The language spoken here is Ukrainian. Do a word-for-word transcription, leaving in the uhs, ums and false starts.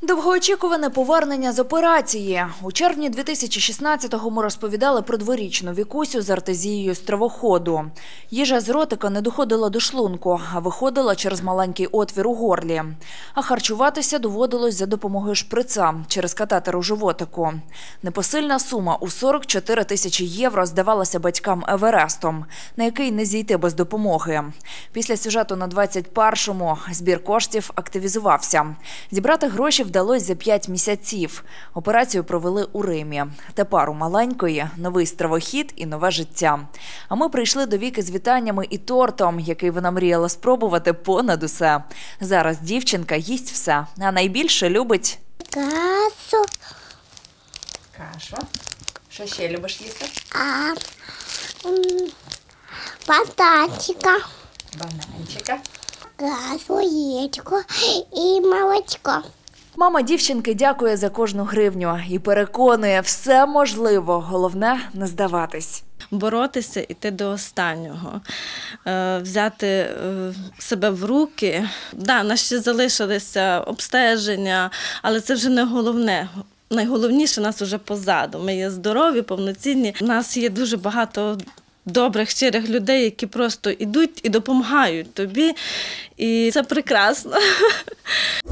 Довгоочікуване повернення з операції. У червні дві тисячі шістнадцятого ми розповідали про дворічну Вікусю з артезією стравоходу. Їжа з ротика не доходила до шлунку, а виходила через маленький отвір у горлі. А харчуватися доводилось за допомогою шприца через катетер у животику. Непосильна сума у сорок чотири тисячі євро здавалася батькам Еверестом, на який не зійти без допомоги. Після сюжету на двадцять першому збір коштів активізувався. Зібрати гроші вдалося за п'ять місяців. Операцію провели у Римі. Тепер у маленької новий стравохід і нове життя. А ми прийшли до Віки з вітаннями і тортом, який вона мріяла спробувати понад усе. Зараз дівчинка їсть все, а найбільше любить Кашу. кашу. Що ще любиш їсти? А, м, бататика, Бананчика. кашу, яєчко і молочко. Мама дівчинки дякує за кожну гривню і переконує, все можливо, головне – не здаватись. Боротися, йти до останнього, е, взяти е, себе в руки. Да, у нас ще залишилися обстеження, але це вже не головне. Найголовніше нас вже позаду. Ми є здорові, повноцінні. У нас є дуже багато добрих, щирих людей, які просто йдуть і допомагають тобі. І це прекрасно.